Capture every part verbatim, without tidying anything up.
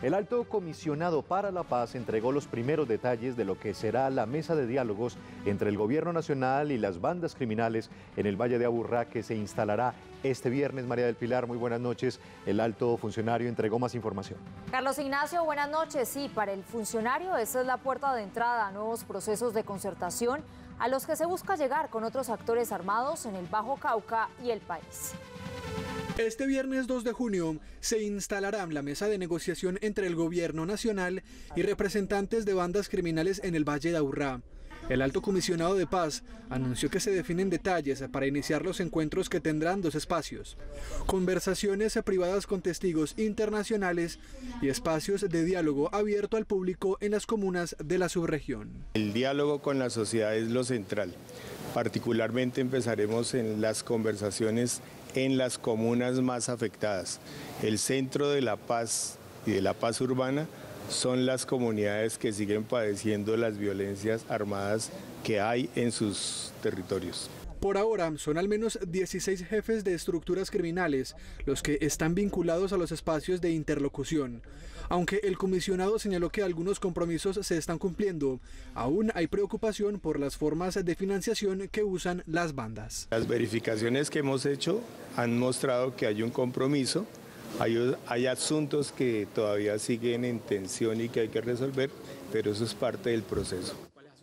El alto comisionado para la paz entregó los primeros detalles de lo que será la mesa de diálogos entre el gobierno nacional y las bandas criminales en el Valle de Aburrá, que se instalará este viernes. María del Pilar, muy buenas noches. El alto funcionario entregó más información. Carlos Ignacio, buenas noches. Sí, para el funcionario esta es la puerta de entrada a nuevos procesos de concertación a los que se busca llegar con otros actores armados en el Bajo Cauca y el país. Este viernes dos de junio se instalará la mesa de negociación entre el gobierno nacional y representantes de bandas criminales en el Valle de Aburrá. El alto comisionado de paz anunció que se definen detalles para iniciar los encuentros, que tendrán dos espacios: conversaciones privadas con testigos internacionales y espacios de diálogo abierto al público en las comunas de la subregión. El diálogo con la sociedad es lo central. Particularmente empezaremos en las conversaciones en las comunas más afectadas. El centro de la paz y de la paz urbana son las comunidades que siguen padeciendo las violencias armadas que hay en sus territorios. Por ahora son al menos dieciséis jefes de estructuras criminales los que están vinculados a los espacios de interlocución. Aunque el comisionado señaló que algunos compromisos se están cumpliendo, aún hay preocupación por las formas de financiación que usan las bandas. Las verificaciones que hemos hecho han mostrado que hay un compromiso, hay, hay asuntos que todavía siguen en tensión y que hay que resolver, pero eso es parte del proceso.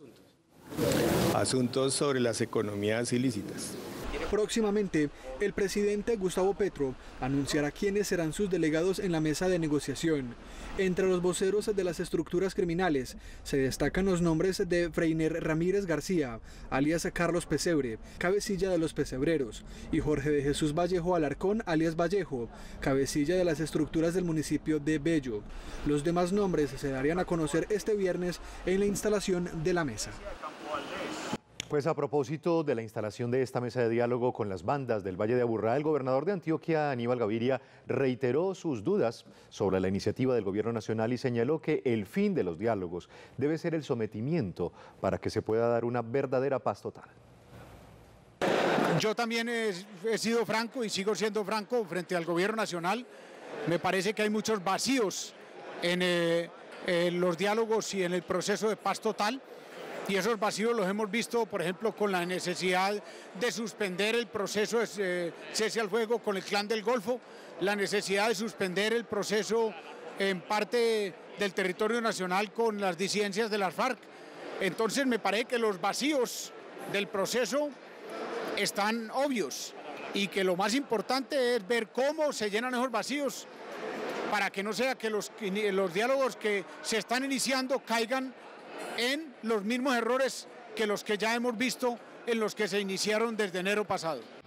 Asuntos sobre las economías ilícitas. Próximamente, el presidente Gustavo Petro anunciará quiénes serán sus delegados en la mesa de negociación. Entre los voceros de las estructuras criminales se destacan los nombres de Freiner Ramírez García, alias Carlos Pesebre, cabecilla de los Pesebreros, y Jorge de Jesús Vallejo Alarcón, alias Vallejo, cabecilla de las estructuras del municipio de Bello. Los demás nombres se darían a conocer este viernes en la instalación de la mesa. Pues a propósito de la instalación de esta mesa de diálogo con las bandas del Valle de Aburrá, el gobernador de Antioquia, Aníbal Gaviria, reiteró sus dudas sobre la iniciativa del gobierno nacional y señaló que el fin de los diálogos debe ser el sometimiento para que se pueda dar una verdadera paz total. Yo también he, he sido franco y sigo siendo franco frente al gobierno nacional. Me parece que hay muchos vacíos en, eh, en los diálogos y en el proceso de paz total. Y esos vacíos los hemos visto, por ejemplo, con la necesidad de suspender el proceso de cese al fuego con el Clan del Golfo, la necesidad de suspender el proceso en parte del territorio nacional con las disidencias de las FARC. Entonces me parece que los vacíos del proceso están obvios y que lo más importante es ver cómo se llenan esos vacíos para que no sea que los, los diálogos que se están iniciando caigan en los mismos errores que los que ya hemos visto en los que se iniciaron desde enero pasado.